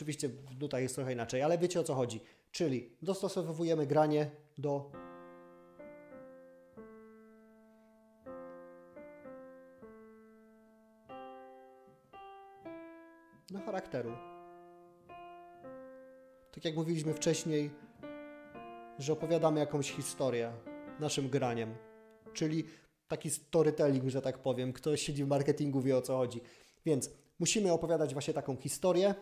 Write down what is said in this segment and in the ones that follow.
oczywiście tutaj jest trochę inaczej, ale wiecie o co chodzi. Czyli dostosowujemy granie do charakteru. Tak jak mówiliśmy wcześniej, że opowiadamy jakąś historię naszym graniem. Czyli taki storytelling, że tak powiem. Ktoś siedzi w marketingu, wie o co chodzi. Więc musimy opowiadać właśnie taką historię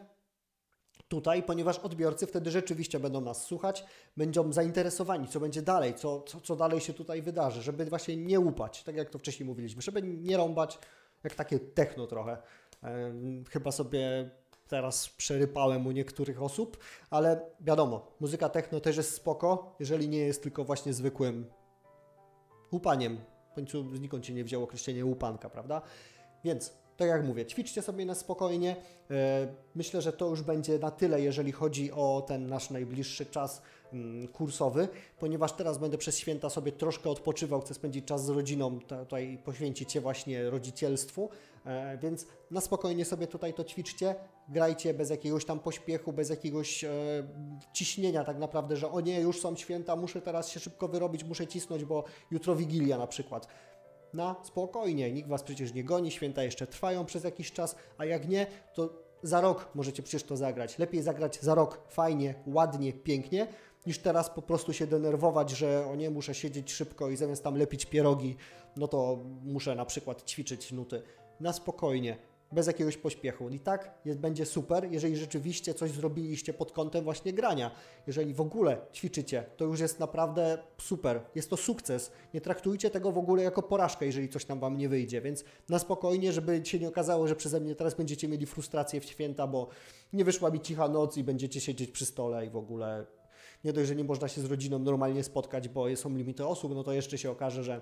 tutaj, ponieważ odbiorcy wtedy rzeczywiście będą nas słuchać, będą zainteresowani, co będzie dalej, co dalej się tutaj wydarzy, żeby właśnie nie łupać, tak jak to wcześniej mówiliśmy, żeby nie rąbać, jak takie techno trochę. Chyba sobie teraz przerypałem u niektórych osób, ale wiadomo, muzyka techno też jest spoko, jeżeli nie jest tylko właśnie zwykłym łupaniem. W końcu znikąd się nie wzięło określenie łupanka, prawda? Więc, tak jak mówię, ćwiczcie sobie na spokojnie. Myślę, że to już będzie na tyle, jeżeli chodzi o ten nasz najbliższy czas kursowy, ponieważ teraz będę przez święta sobie troszkę odpoczywał, chcę spędzić czas z rodziną, tutaj poświęcić się właśnie rodzicielstwu, więc na spokojnie sobie tutaj to ćwiczcie, grajcie bez jakiegoś tam pośpiechu, bez jakiegoś ciśnienia tak naprawdę, że o nie, już są święta, muszę teraz się szybko wyrobić, muszę cisnąć, bo jutro Wigilia na przykład. Na spokojnie, nikt Was przecież nie goni, święta jeszcze trwają przez jakiś czas, a jak nie, to za rok możecie przecież to zagrać. Lepiej zagrać za rok fajnie, ładnie, pięknie, niż teraz po prostu się denerwować, że o nie, muszę siedzieć szybko i zamiast tam lepić pierogi, no to muszę na przykład ćwiczyć nuty. Na spokojnie, bez jakiegoś pośpiechu. I tak będzie super, jeżeli rzeczywiście coś zrobiliście pod kątem właśnie grania. Jeżeli w ogóle ćwiczycie, to już jest naprawdę super. Jest to sukces. Nie traktujcie tego w ogóle jako porażkę, jeżeli coś tam Wam nie wyjdzie. Więc na spokojnie, żeby się nie okazało, że przeze mnie teraz będziecie mieli frustrację w święta, bo nie wyszła mi cicha noc i będziecie siedzieć przy stole i w ogóle nie dość, że nie można się z rodziną normalnie spotkać, bo są limity osób, no to jeszcze się okaże,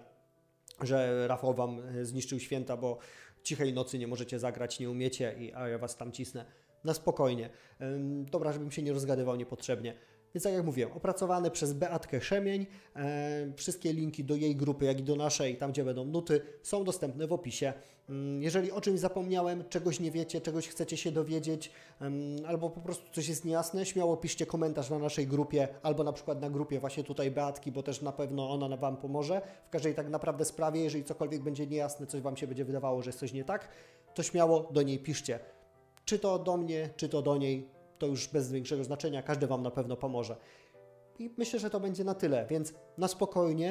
że Rafał Wam zniszczył święta, bo cichej nocy nie możecie zagrać, nie umiecie, a ja Was tam cisnę. Na spokojnie. Dobra, żebym się nie rozgadywał niepotrzebnie. Więc tak jak mówiłem, opracowane przez Beatkę Szemień, wszystkie linki do jej grupy, jak i do naszej, tam gdzie będą nuty, są dostępne w opisie. Jeżeli o czymś zapomniałem, czegoś nie wiecie, czegoś chcecie się dowiedzieć, albo po prostu coś jest niejasne, śmiało piszcie komentarz na naszej grupie, albo na przykład na grupie właśnie tutaj Beatki, bo też na pewno ona Wam pomoże. W każdej tak naprawdę sprawie, jeżeli cokolwiek będzie niejasne, coś Wam się będzie wydawało, że jest coś nie tak, to śmiało do niej piszcie. Czy to do mnie, czy to do niej, to już bez większego znaczenia, każdy Wam na pewno pomoże. I myślę, że to będzie na tyle, więc na spokojnie,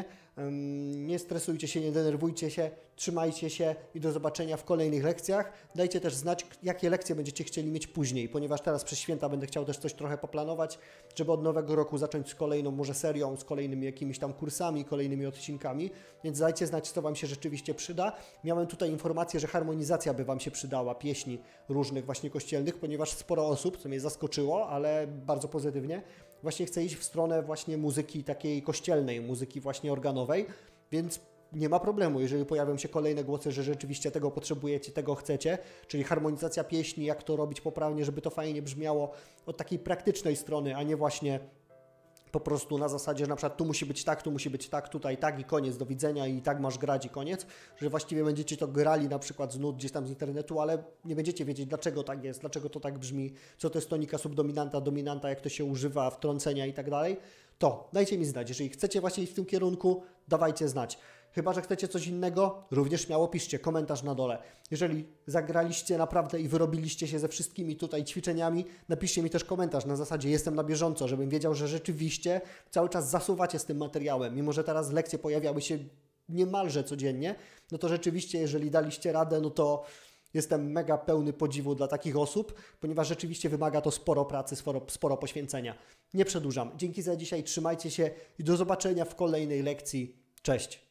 nie stresujcie się, nie denerwujcie się, trzymajcie się i do zobaczenia w kolejnych lekcjach. Dajcie też znać, jakie lekcje będziecie chcieli mieć później, ponieważ teraz przez święta będę chciał też coś trochę poplanować, żeby od nowego roku zacząć z kolejną może serią, z kolejnymi jakimiś tam kursami, kolejnymi odcinkami, więc dajcie znać, co Wam się rzeczywiście przyda. Miałem tutaj informację, że harmonizacja by Wam się przydała, pieśni różnych właśnie kościelnych, ponieważ sporo osób, co mnie zaskoczyło, ale bardzo pozytywnie, właśnie chce iść w stronę właśnie muzyki takiej kościelnej, muzyki właśnie organowej, więc nie ma problemu, jeżeli pojawią się kolejne głosy, że rzeczywiście tego potrzebujecie, tego chcecie, czyli harmonizacja pieśni, jak to robić poprawnie, żeby to fajnie brzmiało od takiej praktycznej strony, a nie właśnie po prostu na zasadzie, że na przykład tu musi być tak, tutaj tak i koniec, do widzenia i tak masz grać i koniec, że właściwie będziecie to grali na przykład z nut gdzieś tam z internetu, ale nie będziecie wiedzieć, dlaczego tak jest, dlaczego to tak brzmi, co to jest tonika, subdominanta, dominanta, jak to się używa, wtrącenia i tak dalej, to dajcie mi znać. Jeżeli chcecie właśnie iść w tym kierunku, dawajcie znać. Chyba że chcecie coś innego, również śmiało piszcie komentarz na dole. Jeżeli zagraliście naprawdę i wyrobiliście się ze wszystkimi tutaj ćwiczeniami, napiszcie mi też komentarz na zasadzie jestem na bieżąco, żebym wiedział, że rzeczywiście cały czas zasuwacie z tym materiałem. Mimo że teraz lekcje pojawiały się niemalże codziennie, no to rzeczywiście jeżeli daliście radę, no to jestem mega pełny podziwu dla takich osób, ponieważ rzeczywiście wymaga to sporo pracy, sporo poświęcenia. Nie przedłużam. Dzięki za dzisiaj, trzymajcie się i do zobaczenia w kolejnej lekcji. Cześć!